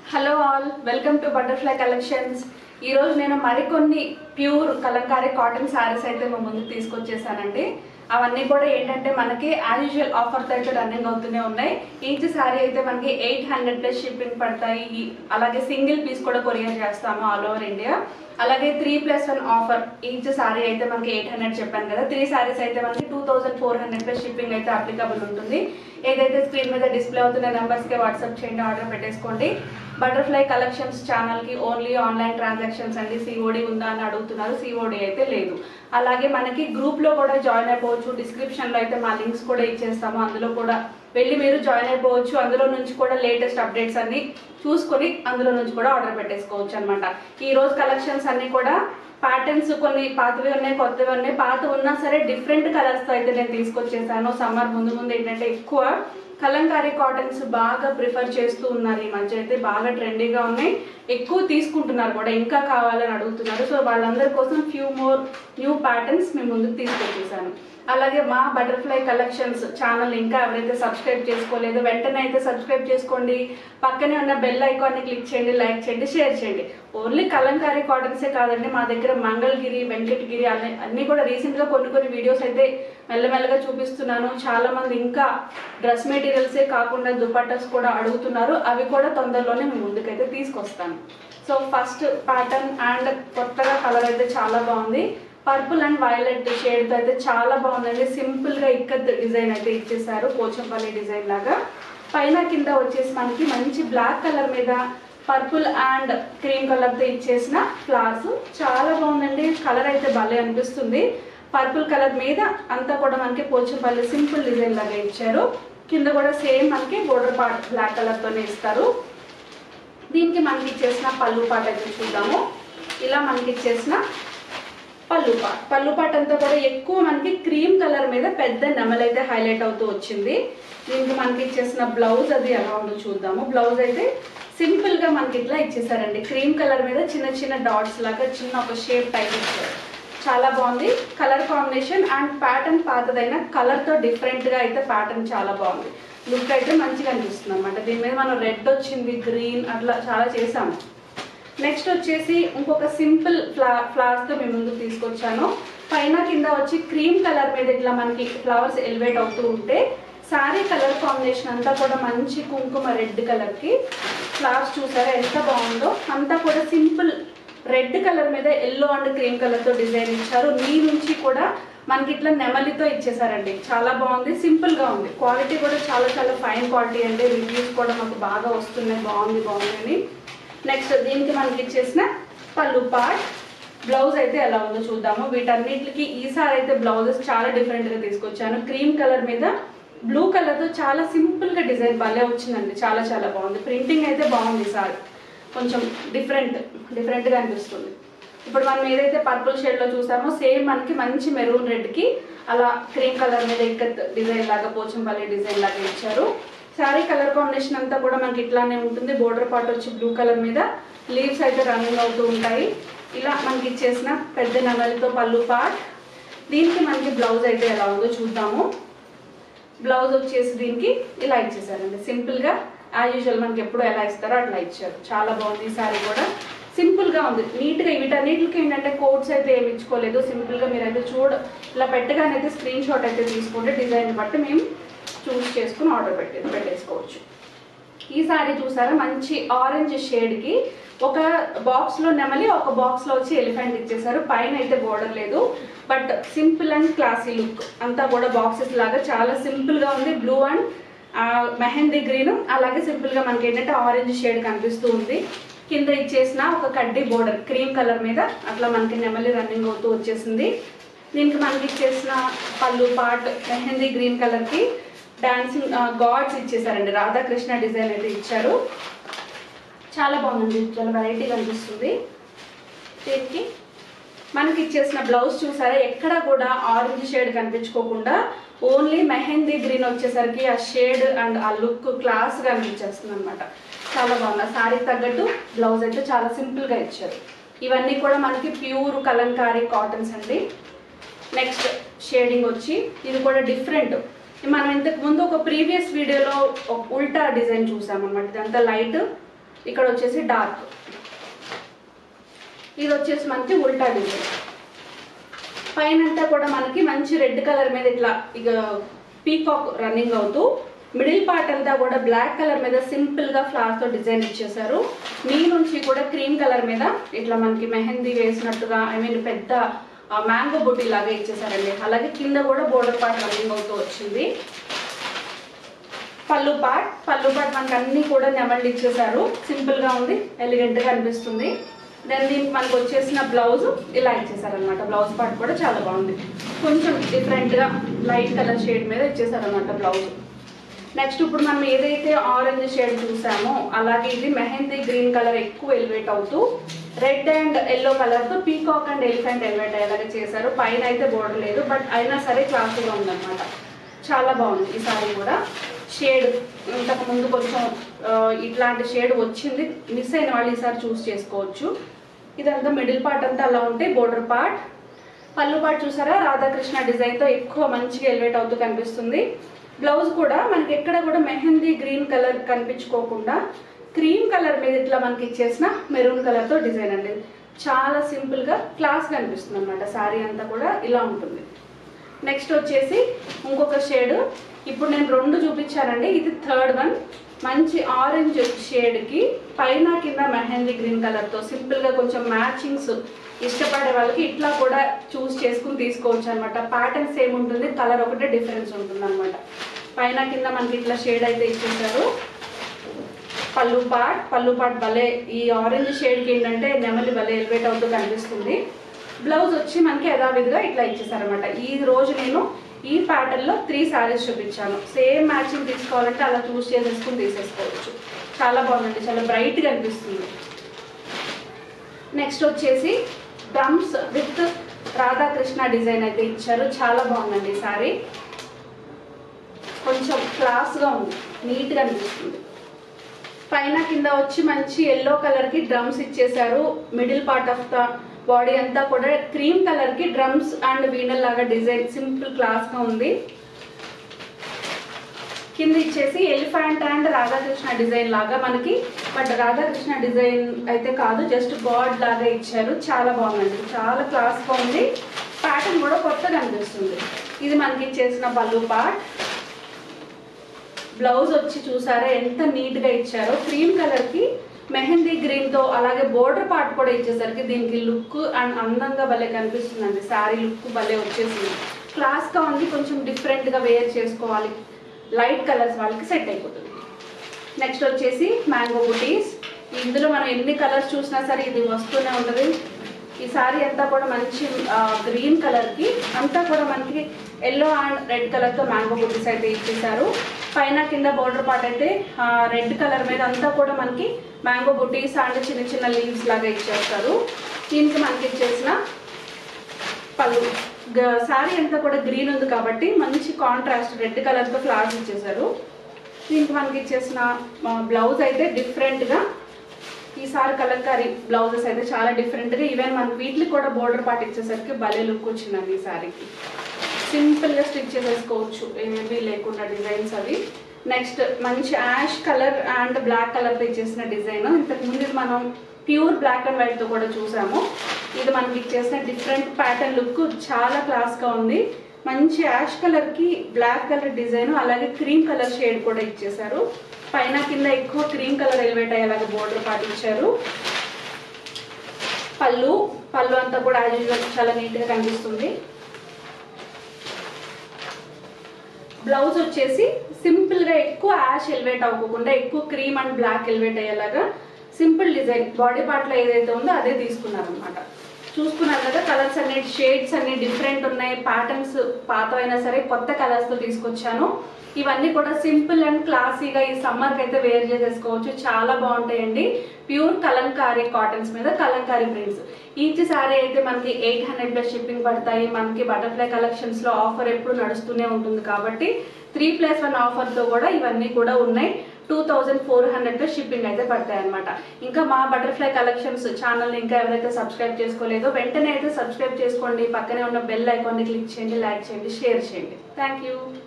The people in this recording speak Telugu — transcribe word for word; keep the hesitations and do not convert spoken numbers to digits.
Hello all, welcome to butterfly collections. ఈరోజు నేను మరికొన్ని ప్యూర్ కలంకారీ కాటన్ శారీస్ అయితే మా ముందుకు తీసుకొచ్చేసానండి. అవన్నీ కూడా ఏంటంటే మనకి యాజ్ యూజువల్ ఆఫర్స్ అయితే రన్నింగ్ అవుతూనే ఉన్నాయి. ఈచ్ శారీ అయితే మనకి ఎయిట్ హండ్రెడ్ ప్లస్ షిప్పింగ్ పడతాయి. అలాగే సింగిల్ పీస్ కూడా కొరియర్ చేస్తాము ఆల్ ఓవర్ ఇండియా. అలాగే three plus one offer. Each sari అయితే మనకి ఎయిట్ హండ్రెడ్ చెప్పాను కదా, త్రీ శారీస్ అయితే మనకి two thousand four hundred plus shipping అయితే అప్లికబుల్ ఉంటుంది. ఏదైతే స్క్రీన్ మీద డిస్ప్లే అవుతున్న నెంబర్స్కి వాట్సాప్ చేయండి, ఆర్డర్ పెట్టేసుకోండి. బటర్ఫ్లై కలెక్షన్స్ ఛానల్కి ఓన్లీ ఆన్లైన్ ట్రాన్సాక్షన్స్ అండి. సిఓడి ఉందా అని అడుగుతున్నారు, సిఓడి అయితే లేదు. అలాగే మనకి గ్రూప్లో కూడా జాయిన్ అయిపోవచ్చు. డిస్క్రిప్షన్లో అయితే మా లింక్స్ కూడా ఇచ్చేస్తాము, అందులో కూడా వెళ్ళి మీరు జాయిన్ అయిపోవచ్చు. అందులో నుంచి కూడా లేటెస్ట్ అప్డేట్స్ అన్ని చూసుకొని అందులో నుంచి కూడా ఆర్డర్ పెట్టేసుకోవచ్చు అనమాట. ఈ రోజు కలెక్షన్స్ అన్ని కూడా ప్యాటర్న్స్ కొన్ని పాతవి ఉన్నాయి, కొత్తవి ఉన్నాయి. పాత ఉన్నా సరే డిఫరెంట్ కలర్స్తో అయితే నేను తీసుకొచ్చేసాను. సమ్మర్ ముందు ముందు ఏంటంటే ఎక్కువ కలంకారీ కాటన్స్ బాగా ప్రిఫర్ చేస్తూ ఉన్నారు. ఈ మధ్య అయితే బాగా ట్రెండీగా ఉన్నాయి, ఎక్కువ తీసుకుంటున్నారు కూడా, ఇంకా కావాలని అడుగుతున్నారు. సో వాళ్ళందరి కోసం ఫ్యూ మోర్ న్యూ ప్యాటర్న్స్ మేము ముందుకు తీసుకొచ్చేసాను. అలాగే మా బటర్ఫ్లై కలెక్షన్స్ ఛానల్ ఇంకా ఎవరైతే సబ్స్క్రైబ్ చేసుకోలేదో వెంటనే అయితే సబ్స్క్రైబ్ చేసుకోండి. పక్కనే ఉన్న బెల్ ఐకాన్ని క్లిక్ చేయండి, లైక్ చేయండి, షేర్ చేయండి. ఓన్లీ కలంకారీ కాటన్సే కాదండి, మా దగ్గర మంగళగిరి, వెంకటగిరి అన్ని అన్నీ కూడా రీసెంట్గా కొన్ని కొన్ని వీడియోస్ అయితే మెల్లమెల్లగా చూపిస్తున్నాను. చాలా మంది ఇంకా డ్రెస్ మెటీరియల్సే కాకుండా దుపట్టాస్ కూడా అడుగుతున్నారు. అవి కూడా తొందరలోనే మీ ముందుకైతే తీసుకొస్తాను. సో ఫస్ట్ ప్యాటర్న్ అండ్ కొత్తగా కలర్ అయితే చాలా బాగుంది. పర్పుల్ అండ్ వైలెట్ షేడ్ తో అయితే చాలా బాగుందండి. సింపుల్ గా ఇక్కత్ డిజైన్ అయితే ఇచ్చేసారు, పోచంపల్లి డిజైన్ లాగా. పైన కింద వచ్చేసి మనకి మంచి బ్లాక్ కలర్ మీద పర్పుల్ అండ్ క్రీమ్ కలర్ తో ఇచ్చేసిన ఫ్లవర్స్ చాలా బాగుందండి. కలర్ అయితే భలే అనిపిస్తుంది. పర్పుల్ కలర్ మీద అంతా కూడా మనకి పోచంపల్లి సింపుల్ డిజైన్ లాగా ఇచ్చారు. కింద కూడా సేమ్ మనకి బోర్డర్ పార్ట్ బ్లాక్ కలర్ తోనే ఇస్తారు. దీనికి మనకి ఇచ్చేసిన పళ్ళు పాట అయితే చూద్దాము. ఇలా మనకి ఇచ్చేసిన పళ్ళు పాట్ పళ్ళు పాట్ అంతా కూడా ఎక్కువ మనకి క్రీమ్ కలర్ మీద పెద్ద నెమలైతే హైలైట్ అవుతూ వచ్చింది. దీనికి మనకి ఇచ్చేసిన బ్లౌజ్ అది ఎలా ఉందో చూద్దాము. బ్లౌజ్ అయితే సింపుల్ గా మనకి ఇట్లా ఇచ్చేసారండి. క్రీమ్ కలర్ మీద చిన్న చిన్న డాట్స్ లాగా చిన్న ఒక షేప్ టైప్ ఇచ్చారు. చాలా బాగుంది కలర్ కాంబినేషన్. అండ్ ప్యాటర్న్ పాతదైన కలర్ తో డిఫరెంట్ గా అయితే ప్యాటర్న్ చాలా బాగుంది. లుక్ అయితే మంచిగా అనిపిస్తుంది అనమాట. దీని మీద మనం రెడ్ వచ్చింది, గ్రీన్ అట్లా చాలా చేసాము. నెక్స్ట్ వచ్చేసి ఇంకొక సింపుల్ ఫ్లా ఫ్లవర్స్ తో మేము ముందుకు తీసుకొచ్చాను. పైన కింద వచ్చి క్రీమ్ కలర్ మీద ఇట్లా మనకి ఫ్లవర్స్ ఎలివేట్ అవుతూ ఉంటే శారీ కలర్ కాంబినేషన్ అంతా కూడా మంచి కుంకుమ రెడ్ కలర్ కి ఫ్లవర్స్ చూసారా ఎంత బాగుందో. అంతా కూడా సింపుల్ రెడ్ కలర్ మీద ఎల్లో అండ్ క్రీమ్ కలర్ తో డిజైన్ ఇచ్చారు. నీ నుంచి కూడా మనకి ఇట్లా నెమలితో ఇచ్చేసారండి. చాలా బాగుంది, సింపుల్ గా ఉంది. క్వాలిటీ కూడా చాలా చాలా ఫైన్ క్వాలిటీ అండి. రివ్యూస్ కూడా మాకు బాగా వస్తున్నాయి, బాగుంది బాగుంది అని. నెక్స్ట్ దీనికి మనకి ఇచ్చేసిన పళ్ళు పార్ట్. బ్లౌజ్ అయితే ఎలా ఉందో చూద్దాము. వీటన్నిటికి ఈసారి అయితే బ్లౌజెస్ చాలా డిఫరెంట్ గా తీసుకొచ్చాను. క్రీమ్ కలర్ మీద బ్లూ కలర్ తో చాలా సింపుల్ గా డిజైన్ భలే వచ్చిందండి. చాలా చాలా బాగుంది. ప్రింటింగ్ అయితే బాగుంది. ఈసారి కొంచెం డిఫరెంట్ డిఫరెంట్ గా అనిపిస్తుంది. ఇప్పుడు మనం ఏదైతే పర్పుల్ షేడ్ లో చూసామో సేమ్ మనకి మంచి మెరూన్ రెడ్ కి అలా క్రీమ్ కలర్ మీద ఇక్కత్ డిజైన్ లాగా పోచంపల్లి డిజైన్ లాగా ఇచ్చారు. శారీ కలర్ కాంబినేషన్ అంతా కూడా మనకి ఇట్లానే ఉంటుంది. బోర్డర్ పార్ట్ వచ్చి బ్లూ కలర్ మీద లీవ్స్ అయితే రన్నింగ్ అవుతూ ఉంటాయి. ఇలా మనకి ఇచ్చేసిన పెద్ద నెమలితో పళ్ళు పార్ట్. దీనికి మనకి బ్లౌజ్ అయితే ఎలా ఉందో చూద్దాము. బ్లౌజ్ వచ్చేసి దీనికి ఇలా ఇచ్చేసారండి. సింపుల్ గా యాజ్ యూజువల్ మనకి ఎప్పుడు ఎలా ఇస్తారో అట్లా ఇచ్చారు. చాలా బాగుంది. ఈ శారీ కూడా సింపుల్ గా ఉంది, నీట్ గా. వీటన్నిటికి ఏంటంటే కోడ్స్ అయితే ఏమి ఇచ్చుకోలేదు. సింపుల్ గా మీరైతే చూడ ఇలా పెట్టగానైతే స్క్రీన్ షాట్ అయితే తీసుకుంటే డిజైన్ బట్టి మేము చూస్ చేసుకుని ఆర్డర్ పెట్టే పెట్టేసుకోవచ్చు. ఈ సారీ చూసారా మంచి ఆరెంజ్ షేడ్ కి ఒక బాక్స్ లో నెమలి, ఒక బాక్స్ లో వచ్చి ఎలిఫెంట్ ఇచ్చేసారు. పైన అయితే బోర్డర్ లేదు, but simple and classy look. అంతా కూడా బాక్సెస్ లాగా చాలా సింపుల్ గా ఉంది. బ్లూ అండ్ మెహందీ గ్రీన్ అలాగే సింపుల్ గా మనకి ఏంటంటే ఆరెంజ్ షేడ్ కనిపిస్తూ ఉంది. కింద ఇచ్చేసిన ఒక కడ్డీ బోర్డర్ క్రీమ్ కలర్ మీద అట్లా మనకి నెమలి రన్నింగ్ అవుతూ వచ్చేసింది. దీనికి మనకి ఇచ్చేసిన pallu part mehndi green colour కి డాన్సింగ్ గాడ్స్ ఇచ్చేసారండి. రాధాకృష్ణ డిజైన్ అయితే ఇచ్చారు. చాలా బాగుంది, చాలా వెరైటీగా అనిపిస్తుంది. దీనికి మనకి ఇచ్చేసిన బ్లౌజ్ చూసారా ఎక్కడ కూడా ఆరెంజ్ షేడ్ కనిపించుకోకుండా ఓన్లీ మెహందీ గ్రీన్ వచ్చేసరికి ఆ షేడ్ అండ్ ఆ లుక్ క్లాస్ గా అనిపించేస్తుంది అనమాట. చాలా బాగుంది. శారీ తగ్గట్టు బ్లౌజ్ అయితే చాలా సింపుల్ గా ఇచ్చారు. ఇవన్నీ కూడా మనకి ప్యూర్ కలంకారీ కాటన్స్ అండి. నెక్స్ట్ షేడింగ్ వచ్చి ఇది కూడా డిఫరెంట్. మనం ఇంతకు ముందు ఒక ప్రీవియస్ వీడియోలో ఉల్టా డిజైన్ చూసాం అన్నమాట. ఇదంతా లైట్ ఇక్కడ వచ్చేసి డార్క్, ఇది వచ్చేసి మనకి ఉల్టా డిజైన్. పైన అంతా కూడా మనకి మంచి రెడ్ కలర్ మీద ఇట్లా ఇక పీకాక్ రన్నింగ్ అవుతూ, మిడిల్ పార్ట్ అంతా కూడా బ్లాక్ కలర్ మీద సింపుల్ గా ఫ్లవర్స్ తో డిజైన్ ఇచ్చేసారు. మీ నుంచి కూడా క్రీమ్ కలర్ మీద ఇట్లా మనకి మెహందీ వేసినట్టుగా, ఐ మీన్ పెద్ద మ్యాంగో బుట్టి లాగా ఇచ్చేసారండి. అలాగే కింద కూడా బోర్డర్ పార్ట్ రన్నింగ్ అవుతూ వచ్చింది. పళ్ళు పార్ట్ పళ్ళు పార్ట్ మనకి అన్ని కూడా నెమళ్ళు ఇచ్చేసారు. సింపుల్ గా ఉంది, ఎలిగెంట్ గా అనిపిస్తుంది. దెన్ దీనికి మనకు వచ్చేసిన బ్లౌజ్ ఇలా ఇచ్చేసారనమాట. బ్లౌజ్ పార్ట్ కూడా చాలా బాగుంది, కొంచెం డిఫరెంట్ గా లైట్ కలర్ షేడ్ మీద ఇచ్చేసారనమాట బ్లౌజ్. నెక్స్ట్ ఇప్పుడు మనం ఏదైతే ఆరెంజ్ షేడ్ చూసామో అలాగే ఇది మెహందీ గ్రీన్ కలర్ ఎక్కువ ఎలివేట్ అవుతూ రెడ్ అండ్ ఎల్లో కలర్ తో పీకాక్ అండ్ ఎలిఫెంట్ ఎలివేట్ అయ్యేలాగా చేశారు. పైన అయితే బోర్డర్ లేదు, బట్ అయినా సరే క్లాసీగా ఉందన్నమాట. చాలా బాగుంది ఈ సారీ కూడా. షేడ్ ఇంతకు ముందు కొంచెం ఇట్లాంటి షేడ్ వచ్చింది, మిస్ అయిన వాళ్ళు ఈసారి చూస్ చేసుకోవచ్చు. ఇదంతా మిడిల్ పార్ట్ అంతా అలా ఉంటే బోర్డర్ పార్ట్. పళ్ళు పార్ట్ చూసారా, రాధాకృష్ణ డిజైన్ తో ఎక్కువ మంచిగా ఎలివేట్ అవుతూ కనిపిస్తుంది. బ్లౌజ్ కూడా మనకి ఎక్కడ కూడా మెహందీ గ్రీన్ కలర్ కనిపించుకోకుండా క్రీమ్ కలర్ మీద ఇట్లా మనకి ఇచ్చేసిన మెరూన్ కలర్ తో డిజైన్ అండి. చాలా సింపుల్ గా క్లాస్ గా అనిపిస్తుంది అనమాట. శారీ అంతా కూడా ఇలా ఉంటుంది. నెక్స్ట్ వచ్చేసి ఇంకొక షేడ్, ఇప్పుడు నేను రెండు చూపించానండి, ఇది థర్డ్ వన్. మంచి ఆరెంజ్ షేడ్ కి పైన కింద మెహందీ గ్రీన్ కలర్ తో సింపుల్ గా కొంచెం మ్యాచింగ్స్ ఇష్టపడే వాళ్ళకి ఇట్లా కూడా చూస్ చేసుకుని తీసుకోవచ్చు అనమాట. ప్యాటర్న్ సేమ్ ఉంటుంది, కలర్ ఒకటే డిఫరెన్స్ ఉంటుంది అనమాట. పైన కింద మనకి ఇట్లా షేడ్ అయితే ఇచ్చేసారు. పళ్ళు పార్ట్ పళ్ళు పార్ట్ భలే, ఈ ఆరెంజ్ షేడ్కి ఏంటంటే నెమలి భలే ఎలివేట్ అవుతూ కనిపిస్తుంది. బ్లౌజ్ వచ్చి మనకి యథావిధిగా ఇట్లా ఇచ్చేసారనమాట. ఈ రోజు నేను ఈ ప్యాటర్న్ లో త్రీ శారీస్ చూపించాను. సేమ్ మ్యాచింగ్ తీసుకోవాలంటే అలా చూస్ చేసేసుకుని తీసేసుకోవచ్చు. చాలా బాగుందండి, చాలా బ్రైట్ గా అనిపిస్తుంది. నెక్స్ట్ వచ్చేసి డ్రమ్స్ విత్ రాధాకృష్ణ డిజైన్ అయితే ఇచ్చారు. చాలా బాగుందండి ఈ సారీ, కొంచెం క్లాస్ గా ఉంది, నీట్ గా అనిపిస్తుంది. పైన కింద వచ్చి మంచి ఎల్లో కలర్ కి డ్రమ్స్ ఇచ్చేసారు. Middle part of the body అంతా కూడా క్రీమ్ కలర్ కి డ్రమ్స్ అండ్ వీణల్ లాగా డిజైన్ సింపుల్ క్లాస్ గా ఉంది. కింద ఇచ్చేసి ఎలిఫెంట్ అండ్ రాధాకృష్ణ డిజైన్ లాగా మనకి, బట్ రాధాకృష్ణ డిజైన్ అయితే కాదు, జస్ట్ గాడ్ లాగా ఇచ్చారు. చాలా బాగుందండి, చాలా క్లాస్ గా ఉంది. ప్యాటర్న్ కూడా కొత్తగా అనిపిస్తుంది. ఇది మనకి ఇచ్చేసిన పళ్ళు పార్ట్. బ్లౌజ్ వచ్చి చూసారా ఎంత నీట్ గా ఇచ్చారో. క్రీమ్ కలర్ కి మెహందీ గ్రీన్ తో అలాగే బోర్డర్ పార్ట్ కూడా ఇచ్చేసరికి దీనికి లుక్ అండ్ అందంగా భలే కనిపిస్తుందండి. శారీ లుక్ భలే వచ్చేసింది, క్లాస్ గా ఉంది. కొంచెం డిఫరెంట్ గా వేర్ చేసుకోవాలి, లైట్ కలర్స్ వాళ్ళకి సెట్ అయిపోతుంది. నెక్స్ట్ వచ్చేసి మ్యాంగో బుటీస్. ఇందులో మనం ఎన్ని కలర్స్ చూసినా సరే ఇది వస్తూనే ఉంటుంది. ఈ సారీ అంతా కూడా మంచి గ్రీన్ కలర్ కి అంతా కూడా మనకి ఎల్లో అండ్ రెడ్ కలర్ తో మ్యాంగో బుటీస్ అయితే ఇచ్చేసారు. పైన కింద బోర్డర్ పార్ట్ అయితే రెడ్ కలర్ మీద అంతా కూడా మనకి మ్యాంగో బుటీస్ అండ్ చిన్న చిన్న లీవ్స్ లాగా ఇచ్చేస్తారు. దీనికి మనకి ఇచ్చేసిన పళ్ళు. శారీ అంతా కూడా గ్రీన్ ఉంది కాబట్టి మంచి కాంట్రాస్ట్ రెడ్ కలర్ తో ఫ్లవర్స్ ఇచ్చేసారు. దీనికి మనకి ఇచ్చేసిన బ్లౌజ్ అయితే డిఫరెంట్ గా, ఈసారి కలంకారీ బ్లౌజెస్ అయితే చాలా డిఫరెంట్ గా, ఈవెన్ మనకి వీటికి కూడా బోర్డర్ పార్ట్ ఇచ్చేసరికి భలే లుక్ వచ్చిందండి. ఈ శారీకి సింపుల్ గా స్టిచ్ చేసేసుకోవచ్చు, ఏమీ లేకుండా డిజైన్స్ అవి. నెక్స్ట్ మంచి ash colour and black colour తో ఇచ్చేసిన డిజైన్. ఇంతకు ముందు మనం ప్యూర్ బ్లాక్ అండ్ వైట్ తో కూడా చూసాము. ఇది మనకి ఇచ్చేసిన డిఫరెంట్ ప్యాటర్న్ లుక్ చాలా క్లాస్ గా ఉంది. మంచి యాష్ కలర్ కి బ్లాక్ కలర్ డిజైన్ అలాగే క్రీమ్ కలర్ షేడ్ కూడా ఇచ్చేసారు. పైన కింద ఎక్కువ క్రీమ్ కలర్ ఎలివేట్ అయ్యేలాగా బోర్డర్ పార్ట్ ఇచ్చారు. పళ్ళు పళ్ళు అంతా కూడా యాజ్ యూజువల్ చాలా నీట్ గా కనిపిస్తుంది. బ్లౌజ్ వచ్చేసి సింపుల్ గా ఎక్కువ యాష్ ఎలివేట్ అవ్వకుండా ఎక్కువ క్రీమ్ అండ్ బ్లాక్ ఎలివేట్ అయ్యేలాగా సింపుల్ డిజైన్ బాడీ పార్ట్ లో ఏదైతే ఉందో అదే తీసుకున్నారు అనమాట. చూసుకున్నారు కదా, కలర్స్ అన్ని షేడ్స్ అన్ని డిఫరెంట్ ఉన్నాయి. ప్యాటర్న్స్ పాతవైనా సరే కొత్త కలర్స్ తో తీసుకొచ్చాను. ఇవన్నీ కూడా సింపుల్ అండ్ క్లాసీగా ఈ సమ్మర్ కి అయితే వేర్ చేసేసుకోవచ్చు. చాలా బాగుంటాయండి. ప్యూర్ కలంకారీ కాటన్స్ మీద కలంకారీ ప్రింట్స్. ఈచ్ సారీ అయితే మనకి ఎయిట్ హండ్రెడ్ ప్లస్ షిప్పింగ్ పడతాయి. మనకి బటర్ఫ్లై కలెక్షన్స్ లో ఆఫర్ ఎప్పుడు నడుస్తూనే ఉంటుంది కాబట్టి త్రీ ప్లస్ వన్ ఆఫర్ తో కూడా ఇవన్నీ కూడా ఉన్నాయి. Two thousand four hundred plus shipping అయితే పడతాయి అనమాట. ఇంకా మా బటర్ఫ్లై కలెక్షన్స్ ఛానల్ ఇంకా ఎవరైతే సబ్స్క్రైబ్ చేసుకోలేదో వెంటనే అయితే సబ్స్క్రైబ్ చేసుకోండి. పక్కనే ఉన్న బెల్ ఐకాన్ ని క్లిక్ చేయండి, లైక్ చేయండి, షేర్ చేయండి. Thank you.